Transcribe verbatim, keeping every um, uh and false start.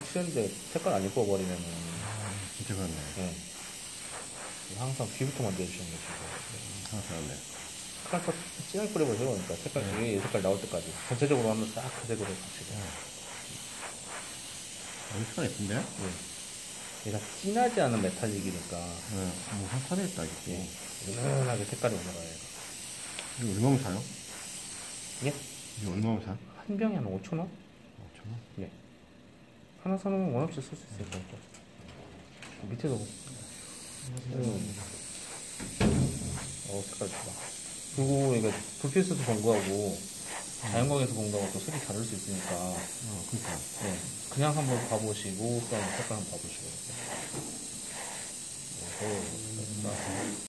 치는데 색깔 안 예뻐버리면은. 진짜 그렇네. 네. 항상 뒤부터 먼저 해주시는 게 좋아요. 항상 그렇네. 칼도 진하게 뿌려보세요. 그러니까 색깔, 네. 이 색깔 나올 때까지. 전체적으로 하면 싹 그 색으로 같이. 네. 엄청 예쁜데? 네. 얘가 진하지 않은 메탈릭이니까. 네. 뭐, 한타됐다, 이게. 네. 은은하게 색깔이 올라가요. 이거 얼마면 사요? 예? 이거 얼마면 사? 한 병에 한 오천 원? 오천 원? 예. 하나 사놓으면 원 없이 쓸 수 있어요. 그러니까. 밑에도. 음. 어, 색깔 좋아. 그리고 이게 불필수도 공부하고 자연광에서 공부하고 또 색이 다를 수 있으니까. 어, 그니까. 네. 그냥 한번 봐보시고, 그다음 색깔 한번 봐보시고. 오,